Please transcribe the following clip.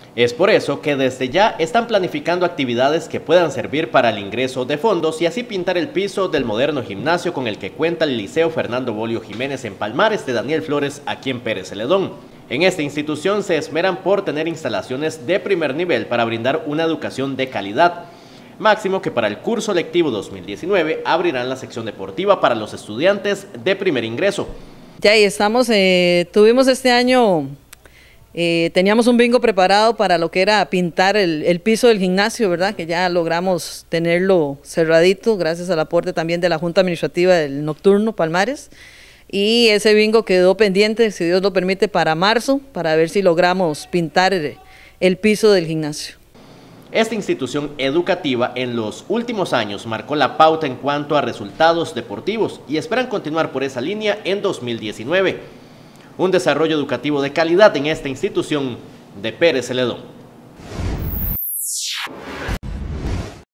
Es por eso que desde ya están planificando actividades que puedan servir para el ingreso de fondos y así pintar el piso del moderno gimnasio con el que cuenta el Liceo Fernando Bolio Jiménez en Palmares de Daniel Flores, aquí en Pérez Celedón. En esta institución se esmeran por tener instalaciones de primer nivel para brindar una educación de calidad. Máximo que para el curso lectivo 2019 abrirán la sección deportiva para los estudiantes de primer ingreso. Ya ahí estamos, tuvimos este año, teníamos un bingo preparado para lo que era pintar el piso del gimnasio, ¿verdad? Que ya logramos tenerlo cerradito gracias al aporte también de la Junta Administrativa del Nocturno Palmares. Y ese bingo quedó pendiente, si Dios lo permite, para marzo, para ver si logramos pintar el piso del gimnasio. Esta institución educativa en los últimos años marcó la pauta en cuanto a resultados deportivos y esperan continuar por esa línea en 2019. Un desarrollo educativo de calidad en esta institución de Pérez Celedón.